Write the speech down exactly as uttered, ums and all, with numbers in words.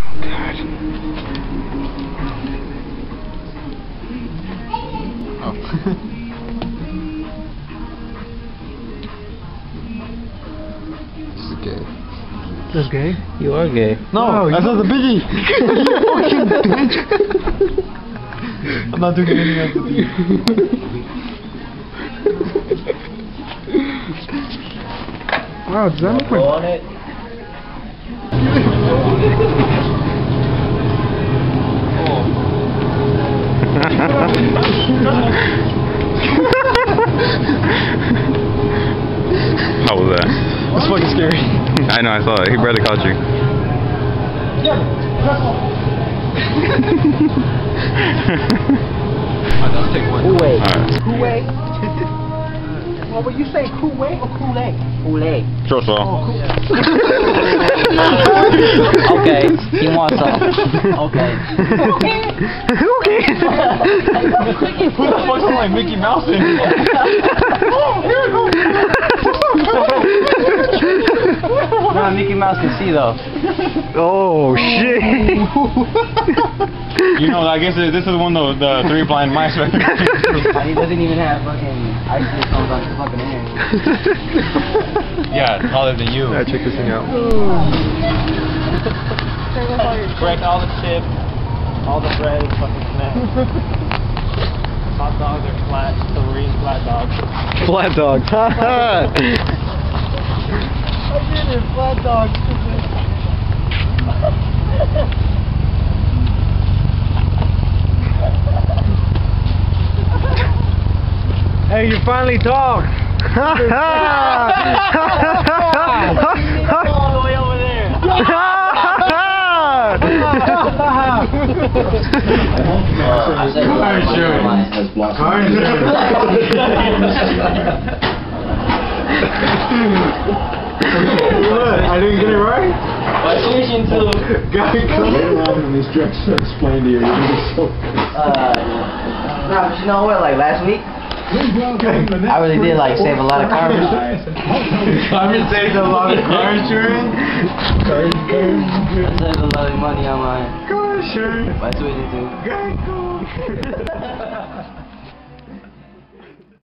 God. Oh. This is gay. This is gay? You are gay. No, Oh, that's you- not the biggie. You fucking bitch. I'm not doing anything else with you. Wow, does that look Go like... on it. How was that? That's fucking scary. I know, I saw it. He barely caught you. Alright, let's take one. Kool-Aid. Alright. Kool-Aid. Well, would you say Kool-Aid or Kool-Aid? Kool-Aid. Sure, so. Okay, he wants some. Okay. Okay. Who the fuck sound like Mickey Mouse in here? Oh, here we go. No, Mickey Mouse can see though. Oh, shit. You know, I guess this is one of the three blind mice, right? And he doesn't even have fucking ice cream cones on his fucking hand. Yeah, taller than you. Yeah, check this thing out. Break all the chips, all the bread, and fucking snacks. Hot dogs are flat, three flat dogs. Flat dogs. I did it, flat dogs. Hey, you finally talked. All the way over there. I said Car insurance. Car What? I didn't get it right? Tuition too. Guy, come on in this dress to explain to you. You're so... Uh, nah, but you know what? Like last week, I really did like save a lot of car insurance. Carmen saved a lot of car insurance. Car insurance. I saved a lot of money on my Car insurance. my tuition too. Guy, cool.